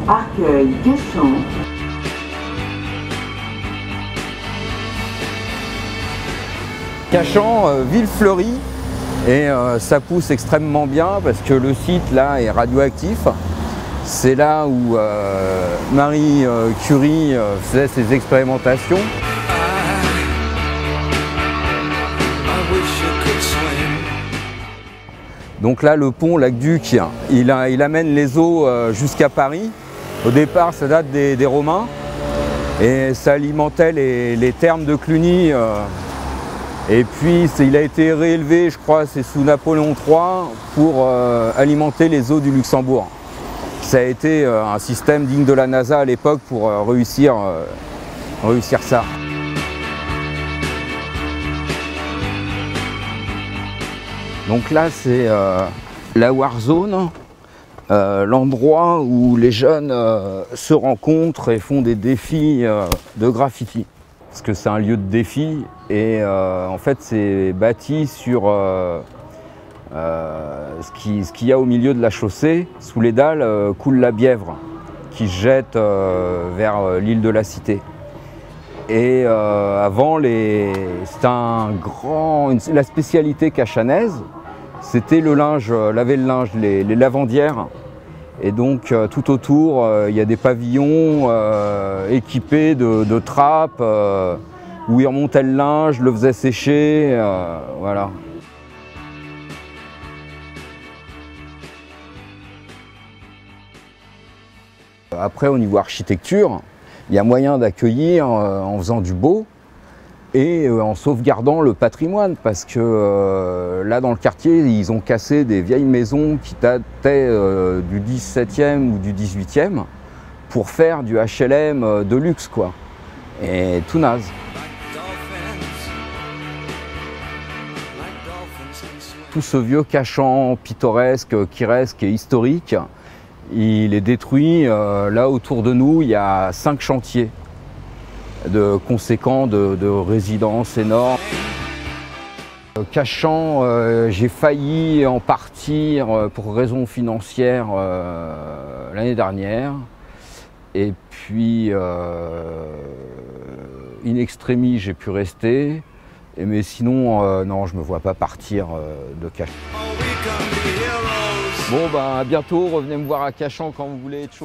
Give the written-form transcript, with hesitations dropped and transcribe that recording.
Arcueil, Cachan. Cachan, ville fleurie, et ça pousse extrêmement bien parce que le site là est radioactif. C'est là où Marie Curie faisait ses expérimentations. Donc là, le pont Lac-Duc, il amène les eaux jusqu'à Paris. Au départ, ça date des Romains et ça alimentait les thermes de Cluny. Et puis, il a été réélevé, je crois, c'est sous Napoléon III pour alimenter les eaux du Luxembourg. Ça a été un système digne de la NASA à l'époque pour réussir ça. Donc là, c'est la Warzone, l'endroit où les jeunes se rencontrent et font des défis de graffiti. Parce que c'est un lieu de défi et en fait, c'est bâti sur ce qu'il y a au milieu de la chaussée. Sous les dalles coule la Bièvre qui se jette vers l'île de la Cité. Et avant, la spécialité cachanaise, c'était le linge, laver le linge, les lavandières. Et donc tout autour, il y a des pavillons équipés de trappes où ils remontaient le linge, le faisaient sécher, voilà. Après, au niveau architecture, il y a moyen d'accueillir en faisant du beau et en sauvegardant le patrimoine parce que là dans le quartier ils ont cassé des vieilles maisons qui dataient du 17e ou du 18e pour faire du HLM de luxe quoi. Et tout naze. Tout ce vieux Cachan pittoresque, quiresque et historique, il est détruit. Là autour de nous, il y a 5 chantiers conséquents de résidences énormes. Cachan, j'ai failli en partir pour raisons financières l'année dernière. Et puis, in extremis, j'ai pu rester. Mais sinon, non, je ne me vois pas partir de Cachan. Bon, ben, à bientôt. Revenez me voir à Cachan quand vous voulez être chaud.